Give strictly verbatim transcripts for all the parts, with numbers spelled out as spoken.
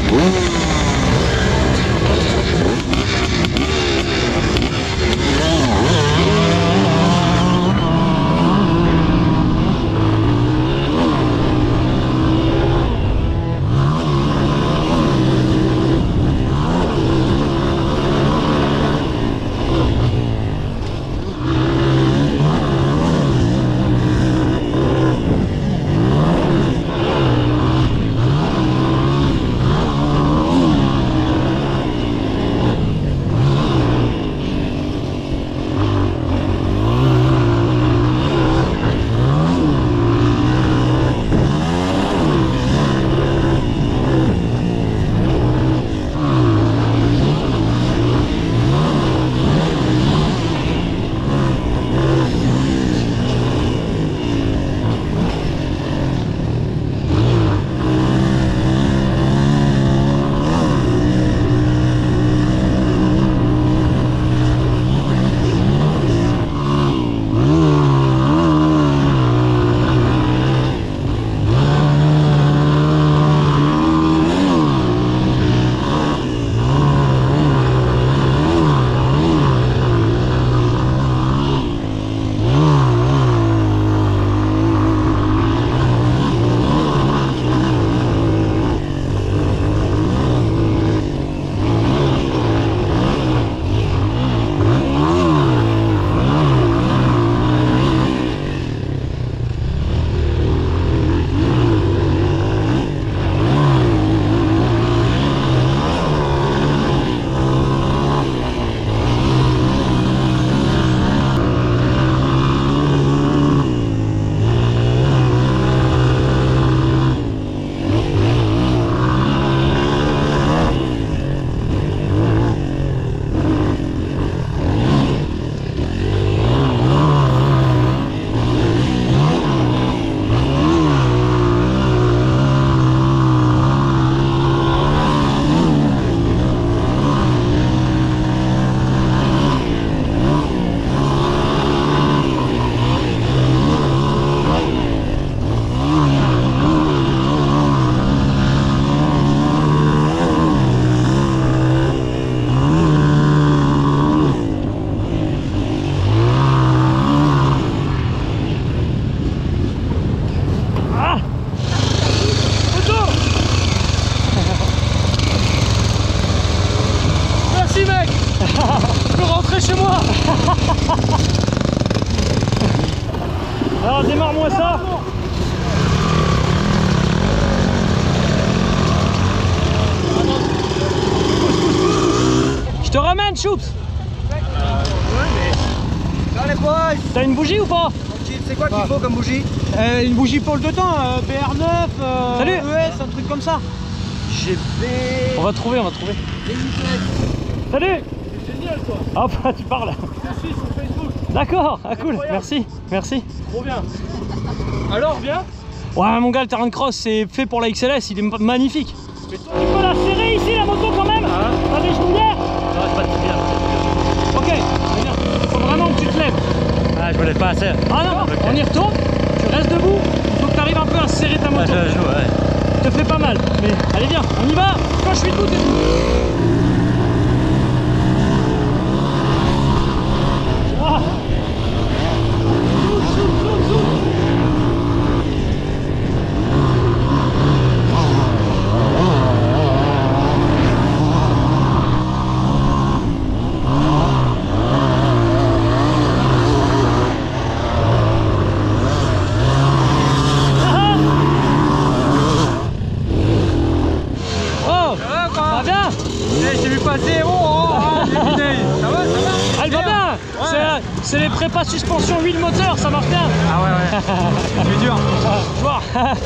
Alors démarre-moi ça. Je te ramène, Choups. Euh, ouais, mais... Dans les boys. T'as une bougie ou pas? C'est quoi qu'il faut comme bougie? euh, Une bougie pôle de temps, euh, B R neuf, euh, Salut. E S, un truc comme ça. G B... On va trouver, on va trouver. Salut. C'est génial toi. Hop, tu parles. Je suis sur Facebook. D'accord, ah, cool, merci, merci. Trop bien. Alors, viens. Ouais, mon gars, le terrain de cross, c'est fait pour la X L S, il est magnifique. Tu peux la serrer ici, la moto, quand même? Ah. T'as des genouillères? Non, c'est pas de bien. Ok, très bien. Faut vraiment que tu te lèves. Ah, je me lève pas assez. Ah non, okay. On y retourne, tu restes debout, il faut que tu arrives un peu à serrer ta moto. Ah, je joue, ouais. Je te fais pas mal, mais allez viens, on y va. Quand je suis debout, t'es debout. Ah. C'est les prépas suspension huile moteur, ça marche bien. Ah ouais ouais, c'est dur. Tu vois.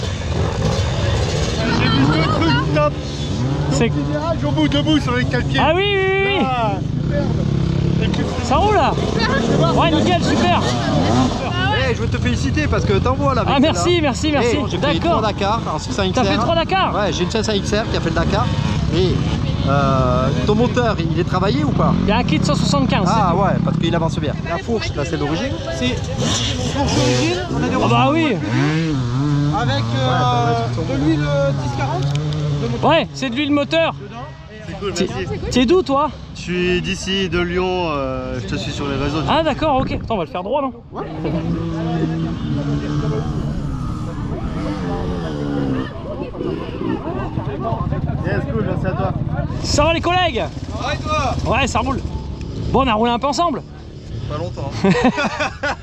J'ai vu deux trucs top. C'est au bout, debout sur les quatre pieds. Ah oui, oui, oui, oui. Ah, superbe. Ça roule là. Ouais, nickel, super. Hey, je veux te féliciter parce que t'envoies là. Ah merci, merci, merci. Hey, j'ai fait trois D'accord. Dakar en six cents X R. T'as fait trois Dakar? Ouais, j'ai une cinq cents X R qui a fait le Dakar. Et euh, ton moteur, il est travaillé ou pas? Il y a un kit cent soixante-quinze. Ah ouais, parce qu'il avance bien. La fourche, là c'est l'origine. C'est fourche d'origine, on a des Ah bah oui. avec euh, de l'huile dix quarante de moteur. Ouais, c'est de l'huile moteur. C'est cool, T'es- merci. T'es d'où toi? Je suis d'ici, de Lyon, euh, je te suis sur les réseaux. Ah d'accord, ok. Attends, on va le faire droit, non? Yes, cool, merci à toi. Ça va les collègues? Ouais, toi. Ouais, ça roule. Bon, on a roulé un peu ensemble. Pas longtemps.